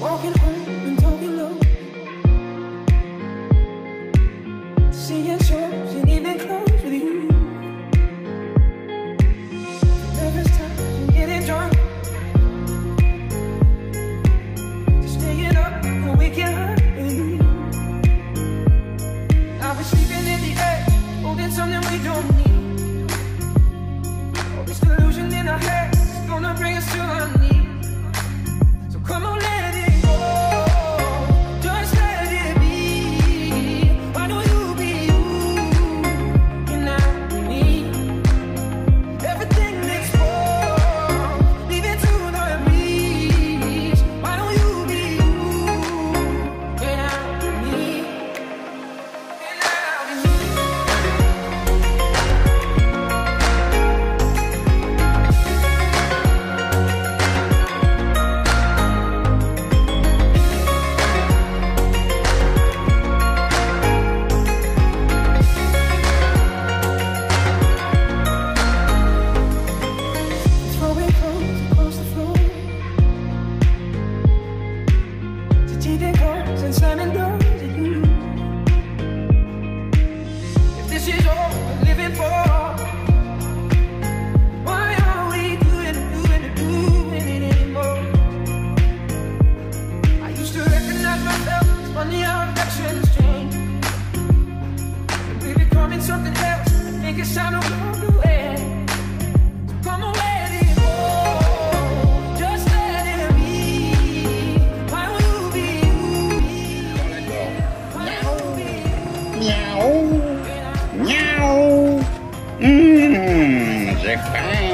Walking home and talking low, seeing shows and even clothes with you. Nervous times and getting drunk, just staying up and waking up with you. I was sleeping in the edge, holding something we don't need. All this delusion in our heads is gonna bring us to our knees. So come on, let it go. Just let it be. Why don't you be you? You're not me. Everything exposed, leave it to the breeze. Why don't you be you? You're not me. You're not me. Throwing clothes across the floor, taking calls and slamming doors at you. If this is all we're living for, why are we doing it anymore? I used to recognize myself, it's funny how affections change. And we're becoming something else, make it sound a world away. Come on, let it go. Just let it be. Why will you be you? Why will you be Meow. Meow. Mmm, the fine.